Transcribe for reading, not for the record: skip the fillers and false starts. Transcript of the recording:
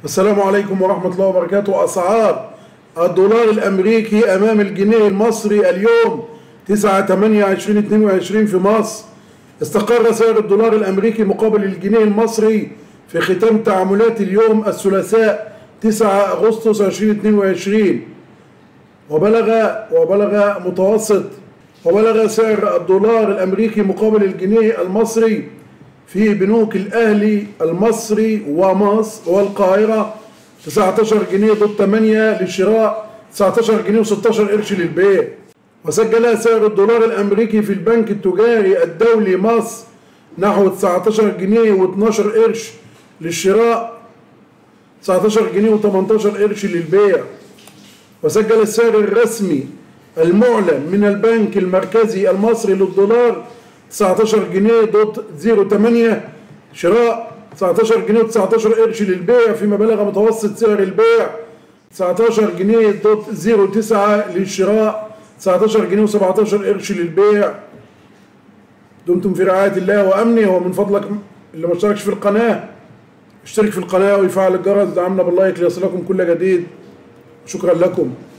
السلام عليكم ورحمة الله وبركاته. أسعار الدولار الأمريكي أمام الجنيه المصري اليوم 9/8/2022 في مصر. استقر سعر الدولار الأمريكي مقابل الجنيه المصري في ختام تعاملات اليوم الثلاثاء 9 أغسطس 2022 وبلغ سعر الدولار الأمريكي مقابل الجنيه المصري في بنوك الأهلي المصري ومصر والقاهرة 19 جنيه ضد 8 للشراء، 19 جنيه و16 قرش للبيع. وسجل سعر الدولار الأمريكي في البنك التجاري الدولي مصر نحو 19 جنيه و12 قرش للشراء، 19 جنيه و18 قرش للبيع. وسجل السعر الرسمي المعلن من البنك المركزي المصري للدولار 19 جنيه ضد 0.8 شراء، 19 جنيه و19 قرش للبيع، فيما بلغ متوسط سعر البيع 19 جنيه ضد 0.9 للشراء، 19 جنيه و17 قرش للبيع. دمتم في رعاية الله وأمنه. ومن فضلك اللي ما اشتركش في القناة اشترك في القناة ويفعل الجرس، دعمنا باللايك ليصلكم كل جديد. شكرا لكم.